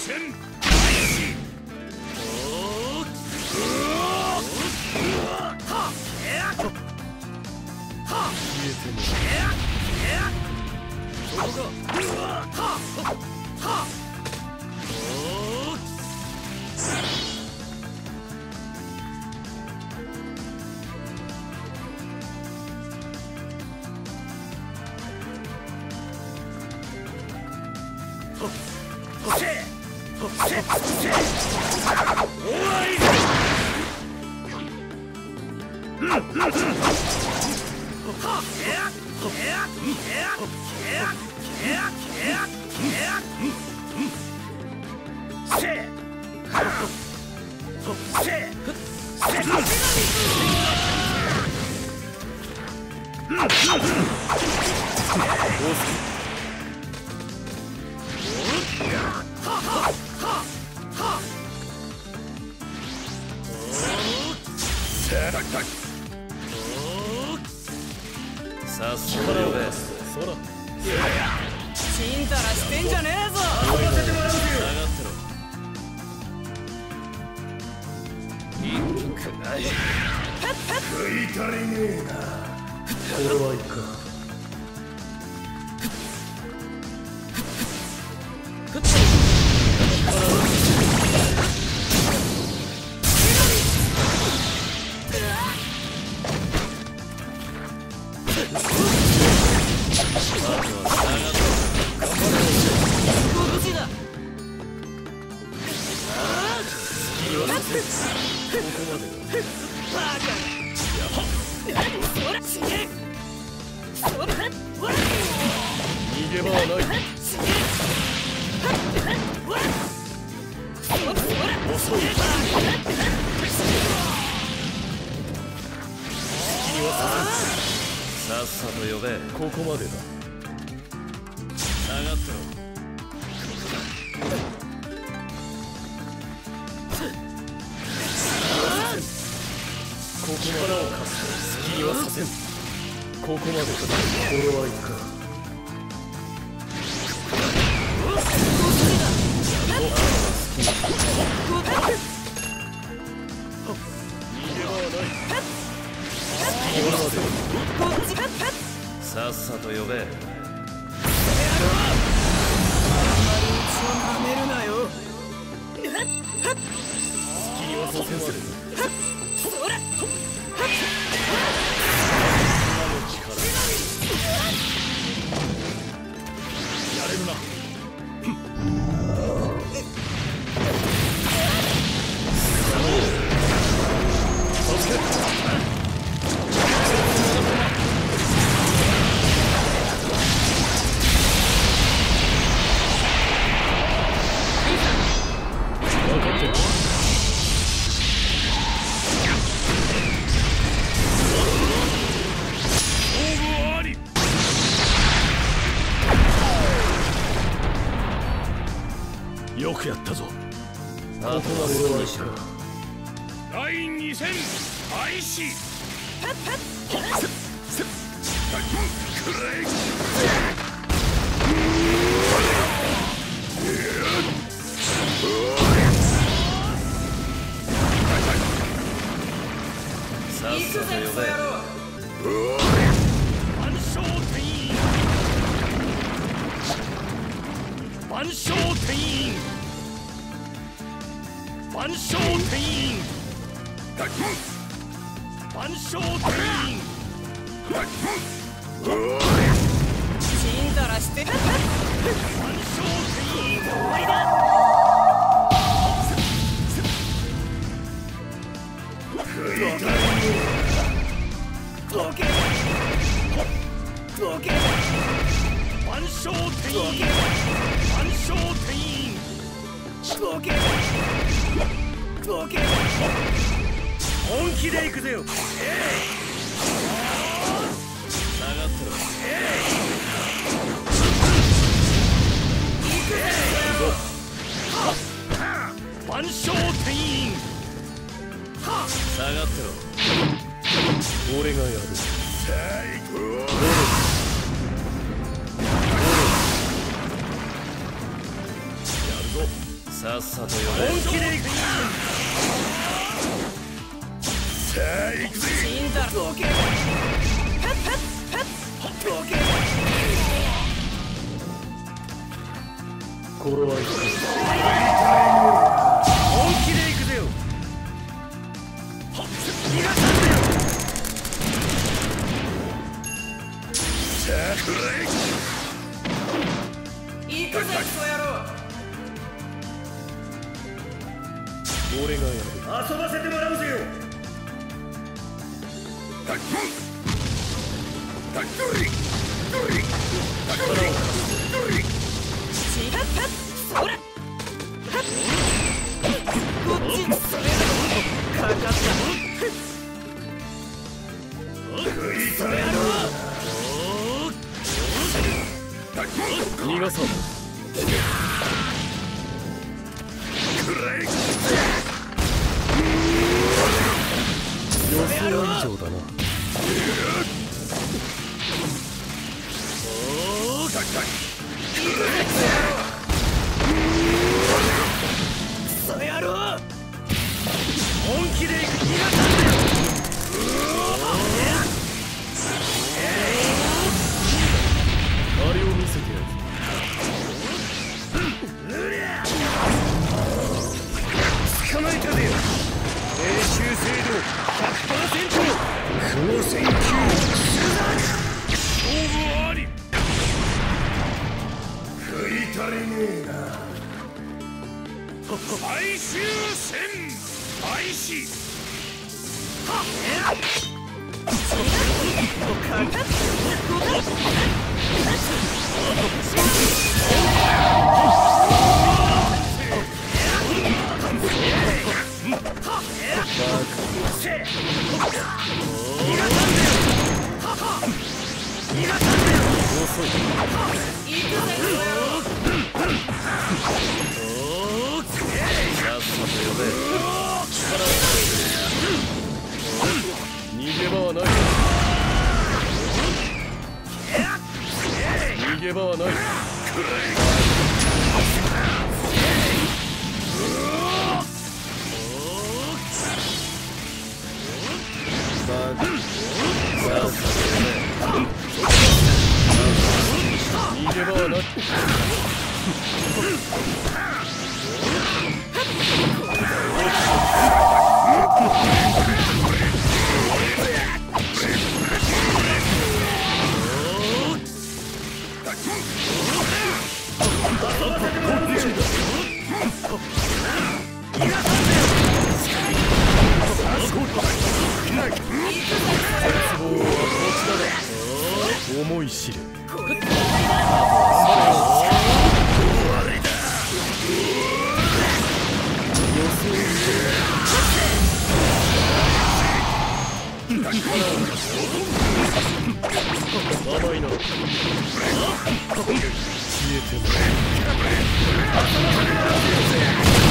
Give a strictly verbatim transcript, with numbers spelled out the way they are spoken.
さっさと呼べ。そらちんたらしてんじゃねえぞ。 遊ばせてもらうよ。 下がってろ。いくくない。 食い足りねえな。これはいか。 逃げ場はない。遅い。さっさと呼べ。ここまでだ。下がってろ。ここからを貸すと好きにはさせん。ここまでだ。 これはいか。 さっさと呼べ。あんまりうちをなめるなよ。 好きにはさせんする。 そらやれるな。よくやったぞ。あとは俺はしろ。 第二戦開始。 さっさと呼べ。 万象転院。万象転院。万象転院。万象転院。 ちんたらしてる。 万象転院。 終わりだ。どけどけ。 万象転院。万象転院。 どけどけ。 本気で行くぜよ。 下がってろ。 万象転院。 下がってろ。俺がやる。ささっさと呼べ。 本気でいく。 さあ行くぜ。 死んだどけ。はっはっはっどけ。 これはいい。 本気でいくぜよ。逃がさんぜよ。 さあくらえ。 行くぜクソ野郎。 俺がやる。 遊ばせてもらうぜよ。 タックタックリドリタックリドリ。 しはっはっそら。はっこっちそれだ。かかった。 食いたれな。 逃がそう。 くらえ。 予想以上だな。 タッタックソ野郎。 本気でいく。逃がさんぜよ。 あれを見せてやる。 捕まえたぜよ。練習精度 ひゃくパーセント。 光線球。 勝負あり。 食い足りねえな。 最終戦開始。 逃げ場はない。逃げ場はない。逃げ場はない。思い知れ。甘いな。消えてもらう。